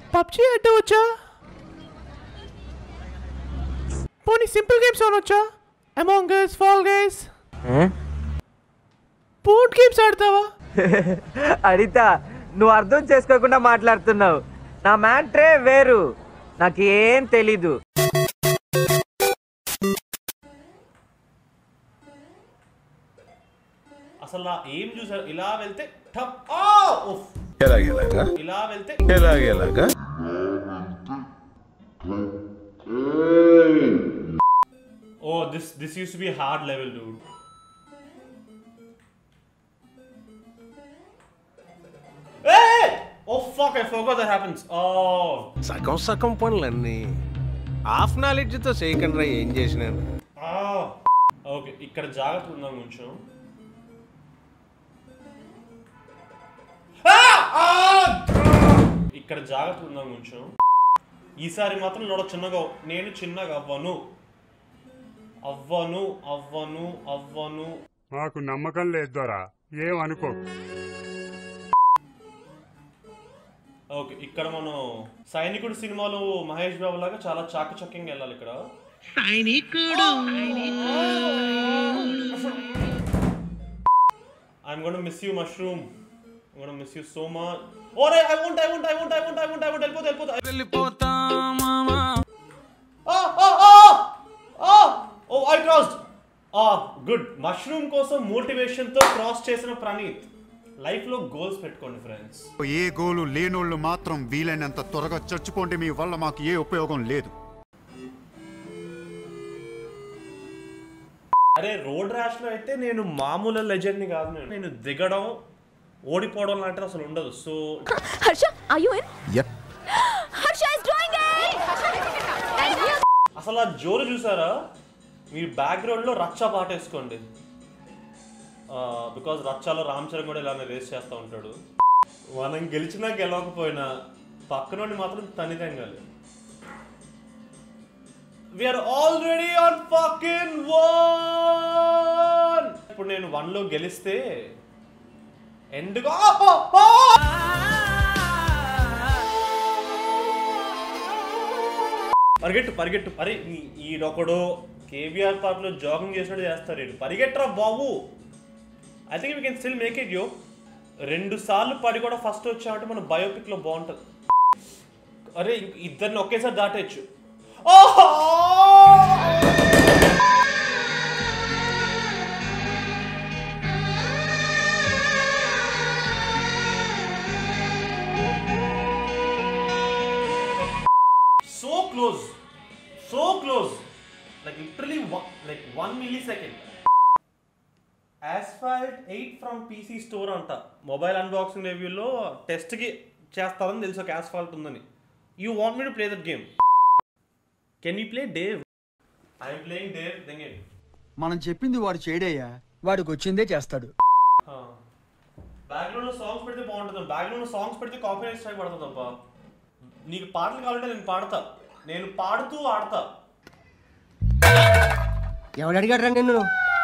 PUBG ఆడవచ్చా? పోనీ simple games ఆడవచ్చా? Among us, Fall Guys. Board games ఆడతావా? అడితా, నువ్వు అర్థం చేసుకోకుండా మాట్లాడుతున్నావు. నా మ్యాట్రే వేరు, నాకేం తెలీదు. అసలు నా ఏం చూసారు? ఇలా వెళ్తే ఇలా వెళ్తే Oh, this used to be a hard level, dude. Hey! Oh fuck, I forgot that happens. Oh. సగం పనులన్నీ హాఫ్ నాలెడ్జ్ తో చేయకుండా ఏం చేసినాను. ఓకే, ఇక్కడ జాగ్రత్త ఉందాం కొంచెం. ఇక్కడ జాగ్రత్త ఉందాం కొంచెం. ఈసారి మాత్రం నేను చిన్నగా అవ్వను. నాకు నమ్మకం లేదు దొరా, ఏమనుకో. ఓకే, ఇక్కడ మనం సైనికుడు సినిమాలో మహేష్ బాబు లాగా చాలా చాకచక్యంగా వెళ్ళాలి ఇక్కడ. I'm gonna miss you, Mushroom. I'm gonna miss you so much. Oh, I won't. వెళ్ళిపోతా మామా. Oh, I crossed. Good. Mushroom కోసం మోటివేషన్ తో క్రాస్ చేసిన ప్రణీత్. లైఫ్ లో గోల్స్ పెట్టుకోండి ఫ్రెండ్స్. ఏ గోలు లేనోళ్ళు మాత్రం వీలైనంత త్వరగా చచ్చిపోండి, మీ వల్ల మాకు ఏ ఉపయోగం లేదు. అరే, రోడ్ ర్యాష్ లో అయితే నేను మామూలు లెజెండ్ ని కాదు. నేను దిగడం, ఓడిపోవడం లాంటిది అసలు ఉండదు. So Harsha, are you in? Yep. Harsha is doing it. అసలు ఆ జోరు చూసారా? మీరు బ్యాక్గ్రౌండ్ లో రచ్చ పాట వేసుకోండి. బికాజ్ రచ్చాలో రామ్ చరణ్ కూడా ఇలానే రేస్ చేస్తూ ఉంటాడు. మనం గెలిచినా గెలవకపోయినా పక్కనోడి మాత్రం తనితంగాలి. We are already on fucking 1. ఇప్పుడు నేను 1 లో గెలిస్తే ఎండ్గా పరిగెట్టు. అరే, ఈడొకడు కేవీఆర్ పార్క్ లో జాగింగ్ చేసినట్టు చేస్తారు. పరిగెట్టరా బాబు. I think we can still make it. 2 సార్లు పడి కూడా ఫస్ట్ వచ్చామంటే మన బయోపిక్ లో బాగుంటుంది. అరే, ఇద్దరిని ఒకేసారి దాటేయచ్చు. So close. Like literally 1 millisecond. Asphalt 8 from PC store అంట. మొబైల్ అన్బాక్సింగ్ రివ్యూలో టెస్ట్ కి చేస్తారని తెలుసు ఒక Asphalt ఉందని. You want me to play that game? Can we play Dave? I am playing Dave. Then it. మనం చెప్పింది వాడు చేయడయ్యా, వాడికి వచ్చిందే చేస్తాడు. బ్యాక్గ్రౌండ్ లో సాంగ్స్ పెడితే బాగుంటుంది. బ్యాక్గ్రౌండ్ లో సాంగ్స్ పెడితే కాపీరైట్ స్ట్రైక్ పడుతుంది తప్ప. నీకు పాటలు కావాలంటే నేను పాడతా. నేను పాడుతూ ఆడతా. ఎవడు అడిగాడ్రా నిన్ను?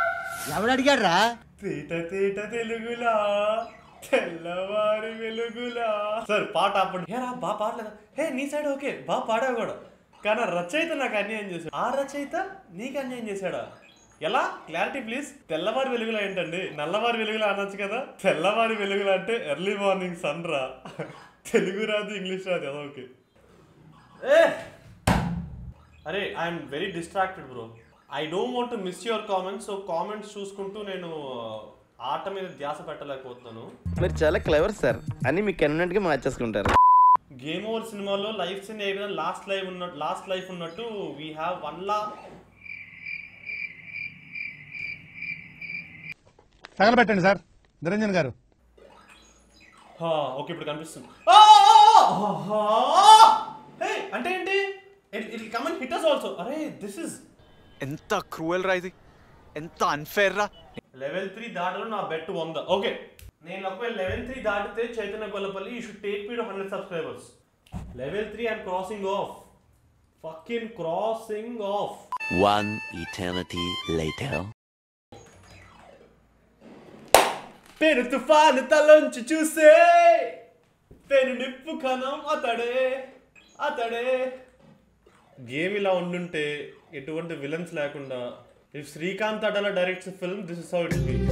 తేట తెలుగులా తెల్లవారి వెలుగులా. సార్ పాట అప్పుడు బాగా పాడలేదా? హే, నీ సైడ్ ఓకే, బాగా పాడావు కూడా. కానీ రచయిత నాకు అన్యాయం చేశాడు. ఆ రచయిత నీకు అన్యాయం చేశాడా? ఎలా? Clarity please. తెల్లవారి వెలుగులా ఏంటండి? నల్లవారి వెలుగులా అనొచ్చు కదా. తెల్లవారి వెలుగులా అంటే ఎర్లీ మార్నింగ్ సన్ రా. తెలుగు రాదు, ఇంగ్లీష్ రాదు, అదో ఓకే. అరే, I'm very distracted bro. I don't want to miss your comments. So comments చూసుకుంటూ నేను ఆట మీద ధ్యాస పెట్టలేకపోతున్నాను. మీరు చాలా క్లెవర్ సార్, అని మీకు కన్వీనియంట్ గా మార్చేసుకుంటారు. గేమ్ ఓవర్ సినిమాలో లైఫ్ సీన్ ఏ విధంగా లాస్ట్ లైఫ్ ఉన్నట్టు వీ హ్యావ్ 1 లాక్. తగలబెట్టండి సార్ నిరంజన్ గారు. ఓకే, ఇప్పుడు కనిపిస్తుంది. అంటే ఏంటి? It come and hit us also. అరే, దిస్ ఇస్ ఎంత క్రూయల్ రా, ఇది ఎంత అన్ఫేర్ రా. లెవెల్ 3 దాటలో నా బెట్ 100. ఓకే, నేను ఒకవేళ లెవెల్ 3 దాటితే Chaitanya Gollapalli you should take me to 100 subscribers. Level 3 I'm crossing off. Fucking crossing off. 1 eternity later. పెను తుఫాను తలంచి చూసే పెను నిప్పు కణం అతడే అతడే. గేమ్ ఇలా ఉండుంటే ఎటువంటి విలన్స్ లేకుండా, if Srikanth Addala directs film, this is how it be.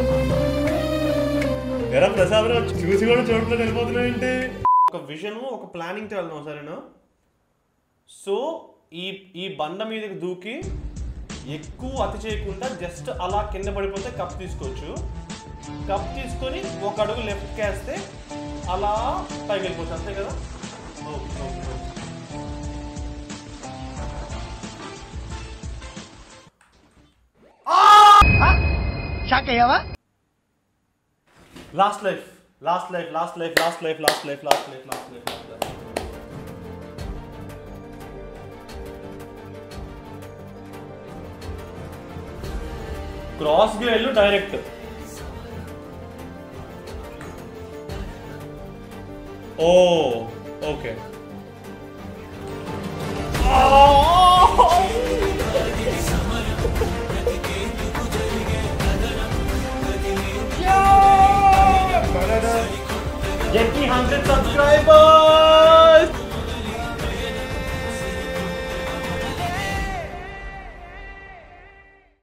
ఎరా ప్రసాద్ రావు చూసి కూడా చూడలేదు వెళ్ళిపోతున్నావు ఏంటి? ఒక విజన్, ఒక ప్లానింగ్తో వెళ్దాం సరేనా? సో ఈ బండ మీదకి దూకి ఎక్కువ అతి చేయకుండా జస్ట్ అలా కింద పడిపోతే కప్ తీసుకోవచ్చు. కప్ తీసుకొని ఒక అడుగు లెఫ్ట్కి వేస్తే అలా పైకి వెళ్ళిపోవచ్చు, అంతే కదా? Okay okay. షాక్ అయ్యావా? Last life last life last life last life last life last life last life last life. క్రాస్కి వెళ్ళు direct. Oh okay. Get me 100 subscribers!